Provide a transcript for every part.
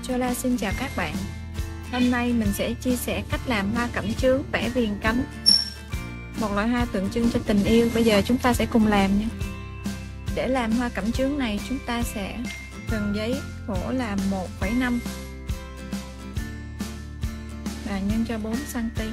Chola xin chào các bạn. Hôm nay mình sẽ chia sẻ cách làm hoa cẩm chướng vẽ viền cánh, một loại hoa tượng trưng cho tình yêu. Bây giờ chúng ta sẽ cùng làm nha. Để làm hoa cẩm chướng này, chúng ta sẽ cần giấy gỗ là 1,5 và nhân cho 4 cm.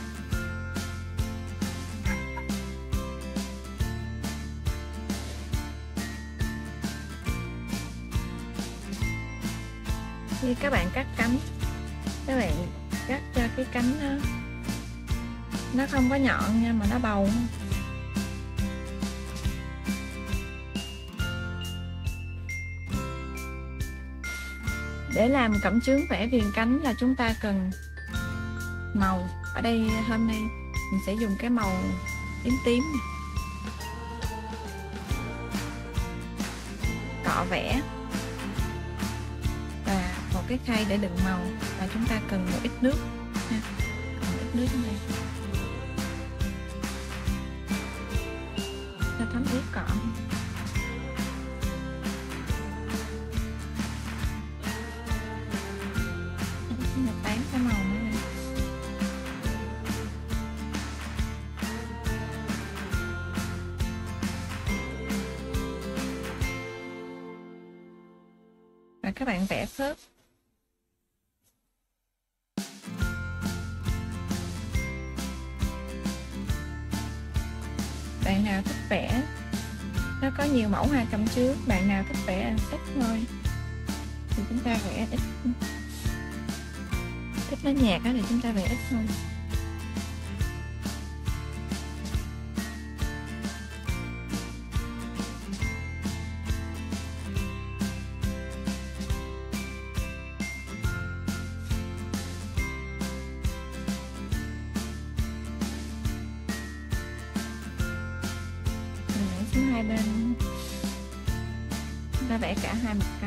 Khi các bạn cắt cánh, các bạn cắt cho cái cánh nó không có nhọn nha, mà nó bầu. Để làm cẩm chướng vẽ viền cánh là chúng ta cần màu. Ở đây hôm nay mình sẽ dùng cái màu tím tím, cọ vẽ và một cái khay để đựng màu, và chúng ta cần một ít nước ha. Còn ít nước trong đây cho thấm ướt cọ. Tán cái màu nữa đây. Và các bạn vẽ khớp. Bạn nào thích vẽ, nó có nhiều mẫu hoa cẩm chướng, bạn nào thích vẽ ít thôi thì chúng ta vẽ ít, thích nó nhạt thì chúng ta vẽ ít thôi. Hai bên chúng ta vẽ cả hai mặt cánh.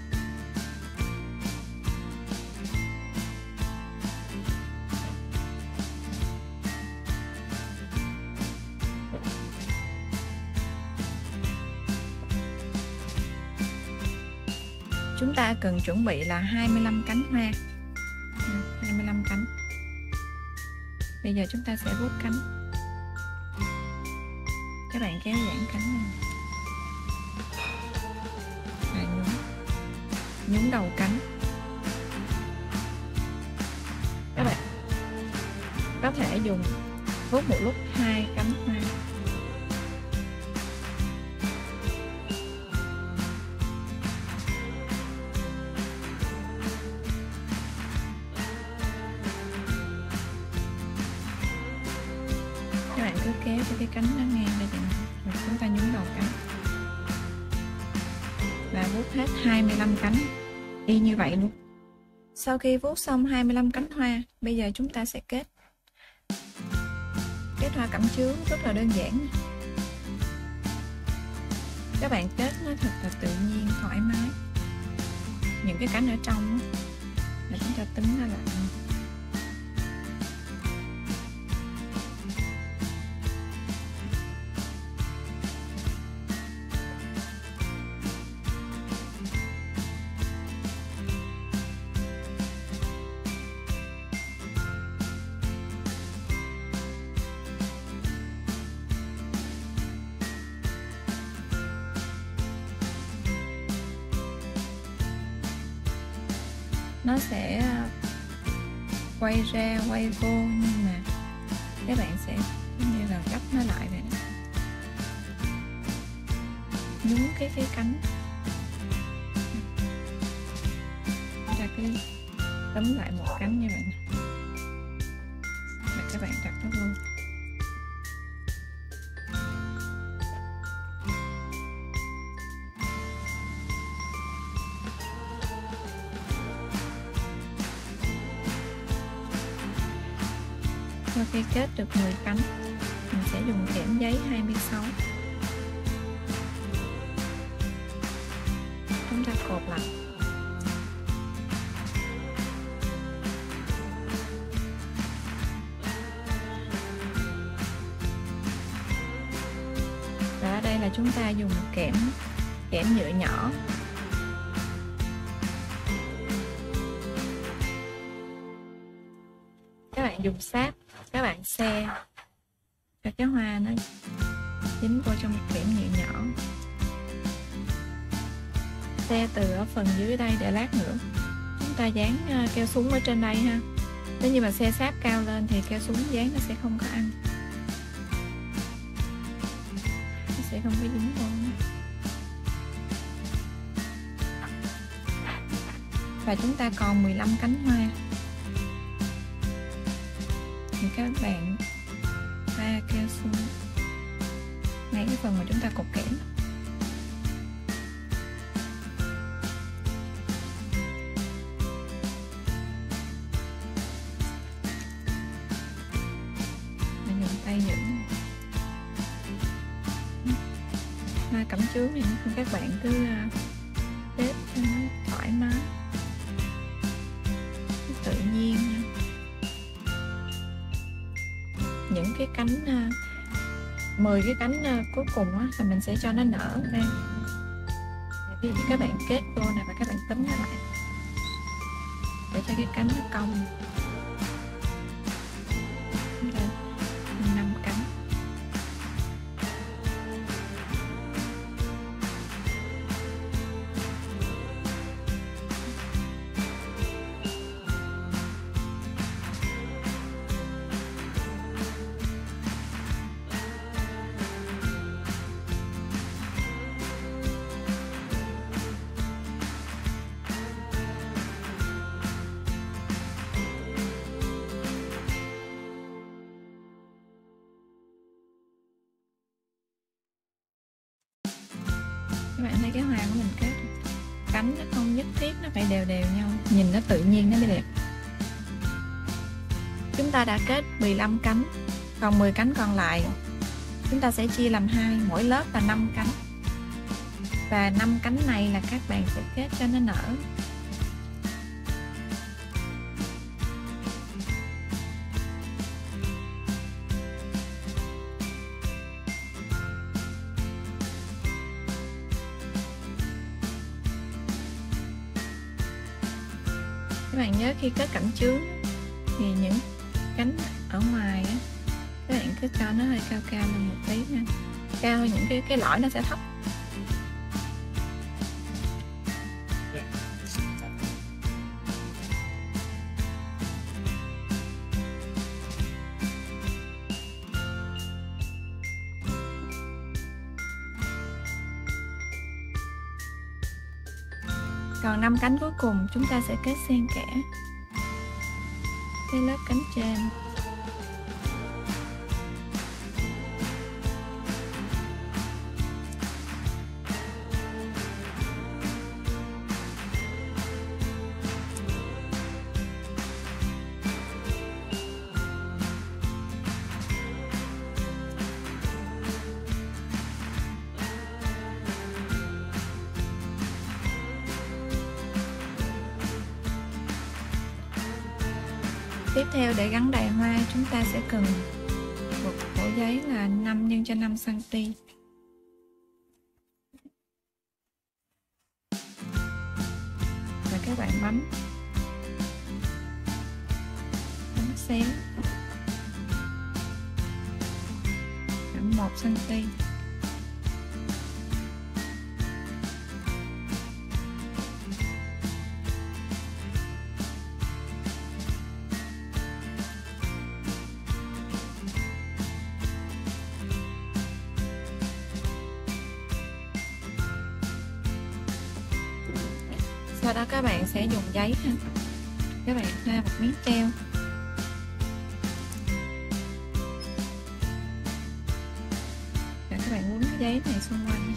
Chúng ta cần chuẩn bị là 25 cánh hoa, 25 cánh. Bây giờ chúng ta sẽ vuốt cánh. Các bạn kéo giãn cánh này và nhúng đầu cánh. Các bạn có thể dùng vuốt một lúc 2 cánh hoa. Các bạn cứ kéo cho cái cánh nó ngang đây, rồi chúng ta nhúng đầu cánh và vuốt hết 25 cánh y như vậy luôn. Sau khi vuốt xong 25 cánh hoa, bây giờ chúng ta sẽ kết hoa cẩm chướng rất là đơn giản. Các bạn kết nó thật là tự nhiên, thoải mái. Những cái cánh ở trong là chúng ta tính nó lại. Nó sẽ quay ra quay vô, nhưng mà các bạn sẽ như là gấp nó lại vậy đó. Nhúng cái cánh, chúng ta cứ đấm lại một cánh như vậy nè, và các bạn đặt nó luôn. Sau khi kết được 10 cánh, mình sẽ dùng kẽm giấy 26. Chúng ta cột lại. Và ở đây là chúng ta dùng kẽm nhựa nhỏ Các bạn dùng sáp, các bạn xe cho cái hoa nó dính vô trong một điểm nhựa nhỏ. Xe từ ở phần dưới đây để lát nữa chúng ta dán keo súng ở trên đây ha. Nếu như mà xe sáp cao lên thì keo súng dán nó sẽ không có ăn, nó sẽ không có dính vô. Và chúng ta còn 15 cánh hoa thì các bạn pha keo súng ngay cái phần mà chúng ta cột kẽm. Tay những hoa cẩm chướng thì các bạn cứ tết cho nó thoải mái, tự nhiên. Những cái cánh 10 cái cánh cuối cùng á, là mình sẽ cho nó nở đây. Ví dụ các bạn kết vô này và các bạn tính nó lại để cho cái cánh nó cong. Các bạn thấy cái hoa của mình kết cánh nó không nhất thiết nó phải đều đều nhau, nhìn nó tự nhiên nó mới đẹp. Chúng ta đã kết 15 cánh, còn 10 cánh còn lại chúng ta sẽ chia làm 2, mỗi lớp là 5 cánh. Và 5 cánh này là các bạn sẽ kết cho nó nở. Các bạn nhớ khi kết cẩm chướng thì những cánh ở ngoài á, các bạn cứ cho nó hơi cao cao lên một tí nha, cao hơn những cái lõi nó sẽ thấp. Còn 5 cánh cuối cùng chúng ta sẽ kết xen kẽ cái lớp cánh trên. Tiếp theo để gắn đài hoa chúng ta sẽ cần một bộ giấy là 5 x 5 cm. Và các bạn bấm xéo khoảng 1 cm. Sau đó các bạn sẽ dùng giấy ha. Các bạn thoa một miếng treo. Và các bạn quấn cái giấy này xung quanh.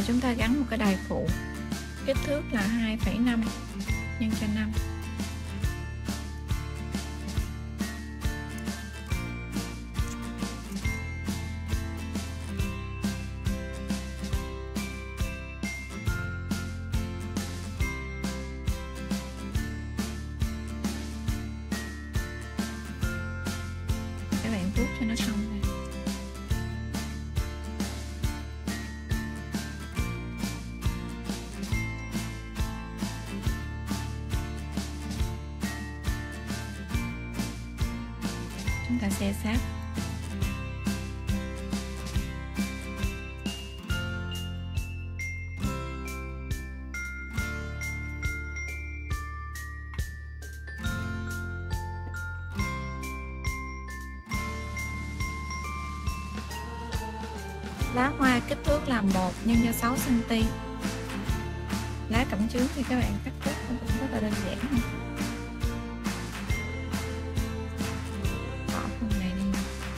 chúng ta gắn một cái đài phụ, kích thước là 2,5 nhân cho 5. Các bạn vuốt cho nó xong này. Chúng ta sẽ sát. Lá hoa kích thước là 1 nhân cho 6 cm. Lá cẩm chướng thì các bạn cắt cúc cũng rất là đơn giản. Bỏ phần này đi.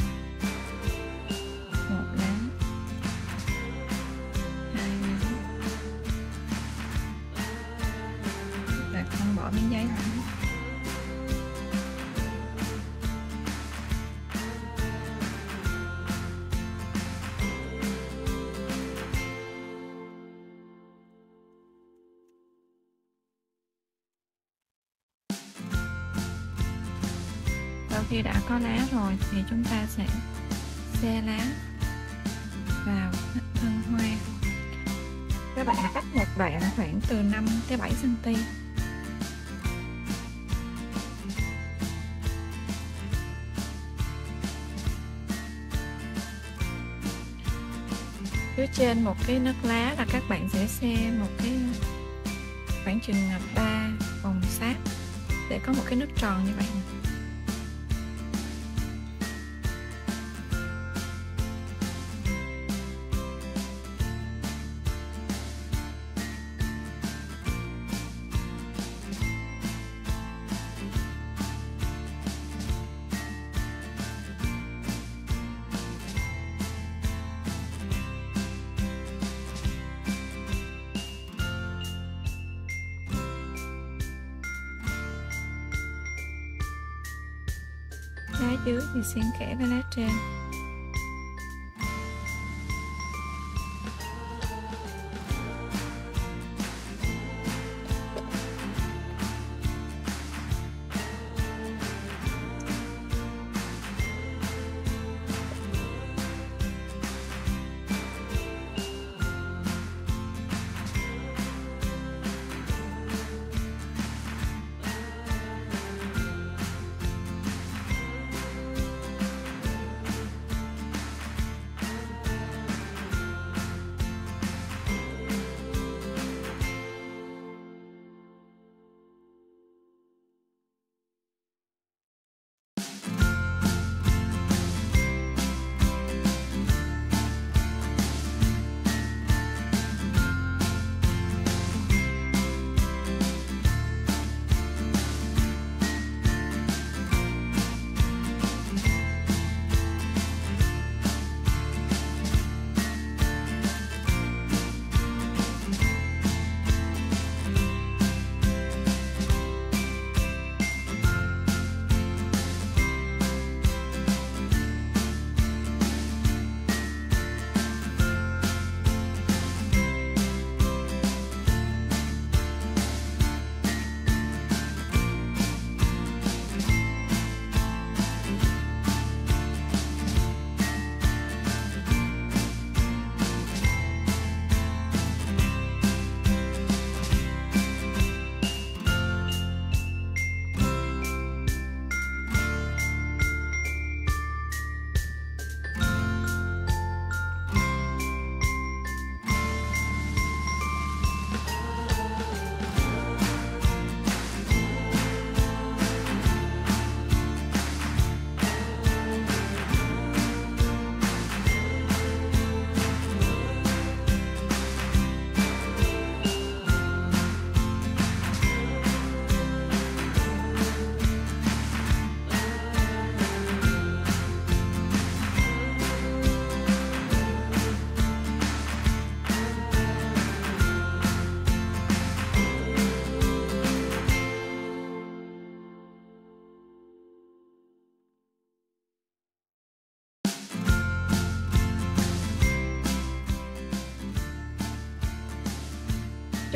1 lá, 2 lá, và không bỏ miếng giấy nữa. Sau khi đã có lá rồi thì chúng ta sẽ xe lá vào thân hoa. Các bạn cắt một đoạn khoảng từ 5 tới 7 cm. Phía trên một cái nấc lá là các bạn sẽ xe một cái khoảng chừng 3 vòng sát để có một cái nấc tròn như vậy. Lá dưới thì xen kẽ với lá trên.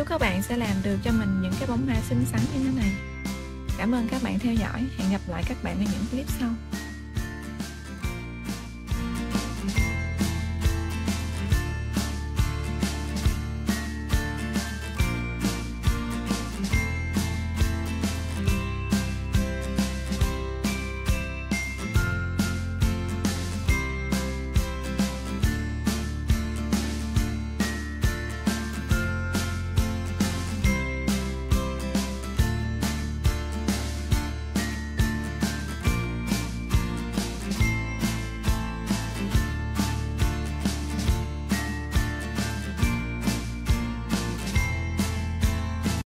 Chúc các bạn sẽ làm được cho mình những cái bông hoa xinh xắn như thế này. Cảm ơn các bạn theo dõi. Hẹn gặp lại các bạn ở những clip sau.